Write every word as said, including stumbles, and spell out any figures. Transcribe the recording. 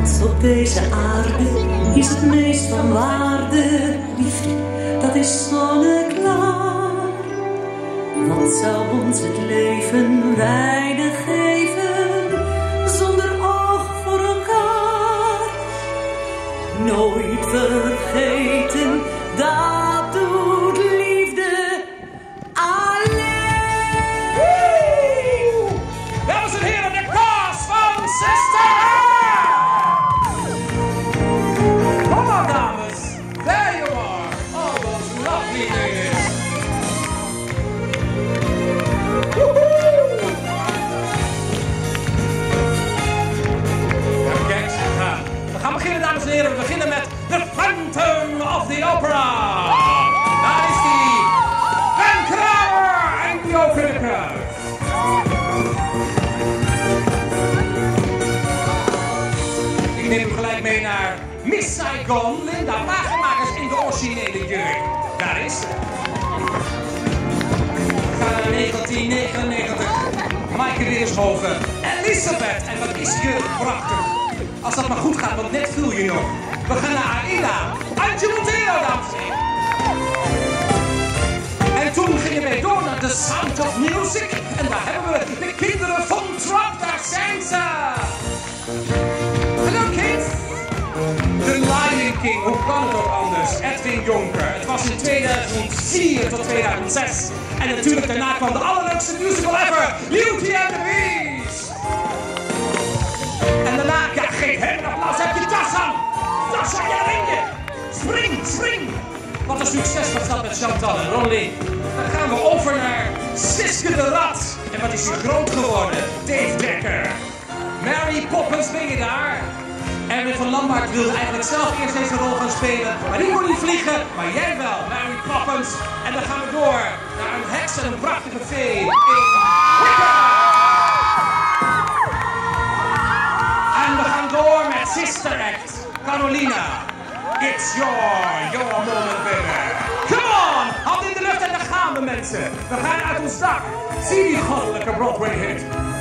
Wat op deze aarde is het meest van waarde? Liefde, dat is zonneklaar. Wat zou ons het leven weinig geven zonder oog voor elkaar? Nooit vergeten, dat doet liefde alleen. Dames en heren, de cast van Sister Act! Kom maar, dames. There you are. All those lovely ladies. Kijk, we gaan beginnen, dames en heren. We beginnen met The Phantom of the Opera. Daar is die. Ben Kramer en Guido Kunneke. Ik neem u gelijk mee naar Miss Saigon, Linda Wagenmakers in de originele jurk. Daar is ze. We gaan naar negentien negenennegentig. Maaike Weershoven. Elisabeth. En wat is je prachtig. Als dat maar goed gaat, want net viel je nog. We gaan naar Aida. Antje Montero, dames en heren. En toen gingen wij door naar The Sound of Music. En daar hebben we de kinderen van Trap. Daar zijn ze. Hallo kids. The Lion King, hoe kan het ook anders? Edwin Jonker. Het was in tweeduizend vier tot tweeduizend zes. En natuurlijk daarna kwam de allerleukste musical ever, Beauty and the Beast. En daarna, ja, geef hem een applaus, heb je tas aan. Tas aan je ringen. Spring, spring. Wat een succes was dat met Chantal en Ronnie. Dan gaan we over naar Siske de Rat. En wat is hij groot geworden? Dave Dekker. Mary Poppins, ben je daar? Erwin van Lambaert wilde eigenlijk zelf eerst deze rol gaan spelen, maar die kon niet vliegen, maar jij wel, Mary Poppins. En dan gaan we door naar een heks en een prachtige fee in Wicked. En we gaan door met Sister Act, Carolina. It's your, your moment, baby. Come on, handen in de lucht en daar gaan we, mensen. We gaan uit ons dak. Zie die goddelijke Broadway hit.